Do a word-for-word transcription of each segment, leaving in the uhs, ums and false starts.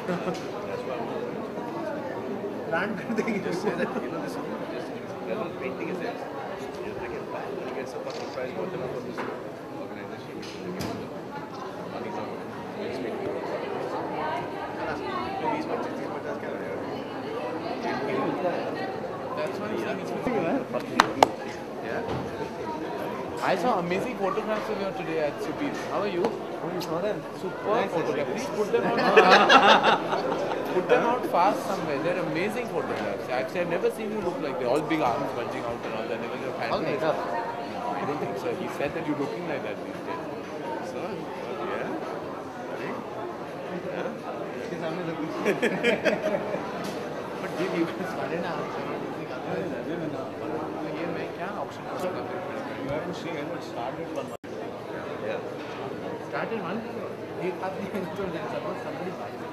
That's why Brand कर देंगे. just say that, you know, this just relevant painting is there. You bring it back when you get some fucking prize whatever for this organization. Money's on next week. These purchases, these purchases क्या रहेगा? That's why yeah. I saw amazing photographs of you today at Superior. How are you? Oh, you saw them? Super Nice, photographs. nice. Please put them out. Put them out fast somewhere. They're amazing photographs. Actually, I've never seen you look like that. All big arms bulging out and all that. Never your hand. Okay, like sir. that. No, I don't think so. He said that you're looking like that these days. So, yeah. Ready? Yeah. इसके सामने सब कुछ. But did you साढ़े ना ये मैं क्या option कर सकता हूँ? You haven't seen it, but started one. Yeah. Started one. एक आदमी तो suppose somebody buys it.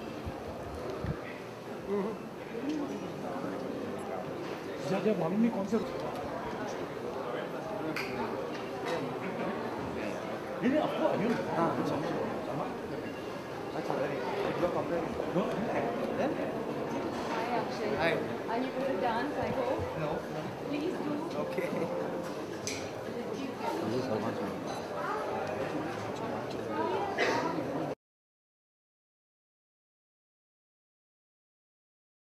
जब जब मालूम नहीं कौन से. नहीं नहीं आपको अभी हाँ अच्छा अच्छा जो कपड़े no then Hi Akshay. Hi. Are you going to dance, I hope? no Please do. okay